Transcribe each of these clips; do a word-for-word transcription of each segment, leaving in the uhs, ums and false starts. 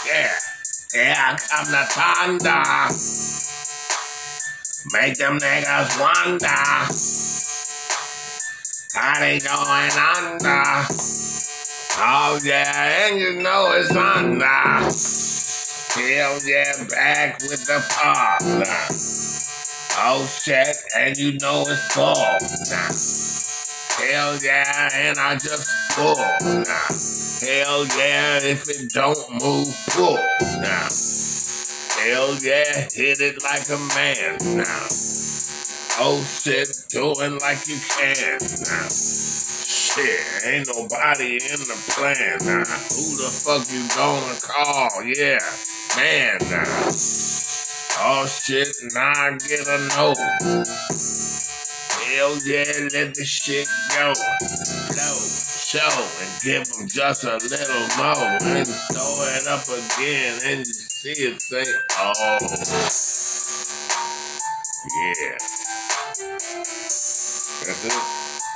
Yeah, yeah, I'm the thunder. Make them niggas wonder how they going under. Oh yeah, and you know it's under. Hell yeah, back with the partner. Oh shit, and you know it's full now. Hell yeah, and I just pull now. Hell yeah, if it don't move, pull now. Hell yeah, hit it like a man now. Oh shit, do it like you can now. Shit, ain't nobody in the plan now. Who the fuck you gonna call? Yeah, man now. Oh shit, now I get a no. Hell yeah, let the shit go. Blow, show, and give them just a little more. And throw it up again, and you see it say, oh. Yeah. That's it.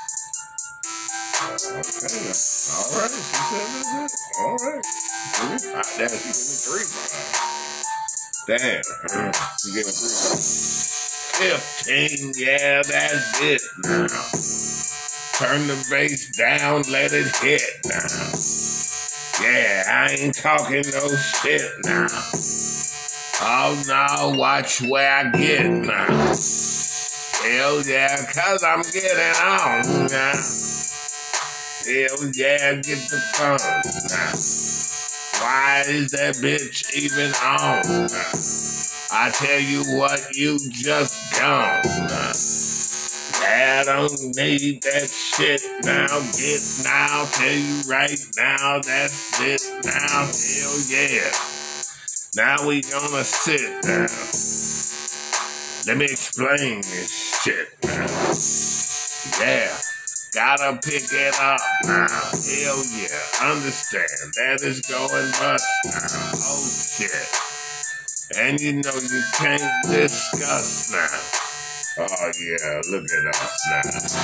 Okay, alright, she said that's it. Alright. Give me five. Damn, she gave me three five. Damn. She gave me three five. Fifteen, yeah, that's it now. Turn the bass down, let it hit now. Yeah, I ain't talking no shit now. Oh no, watch where I get now. Hell yeah, cause I'm getting on now. Hell yeah, get the phone now. Why is that bitch even on now? I tell you what, you just gone now. I don't need that shit now. Get now, tell you right now, that's it now. Hell yeah. Now we gonna sit down. Let me explain this shit now. Yeah, gotta pick it up now. Hell yeah, understand that is going bust now. Oh shit. And you know you can't discuss now. Oh yeah, look at us now.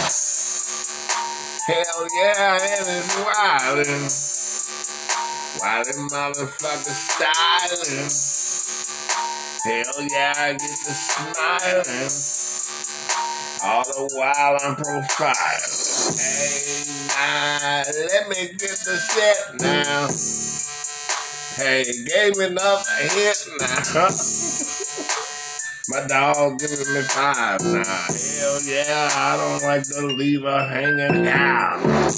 Hell yeah, and it's wildin'. Wildin' motherfucker styling. Hell yeah, I get to smiling. All the while I'm profiling. Hey, nah, let me get the set now. Hey, gave me enough a hit now. My dog giving me five now. Hell yeah, I don't like to leave her hanging out.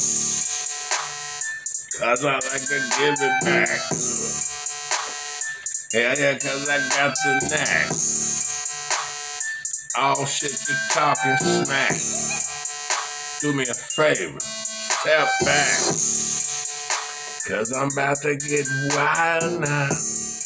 Cause I like to give it back. Hell yeah, cause I got the knack. Oh shit, you talking smack. Do me a favor, step back. Cause I'm about to get wild now.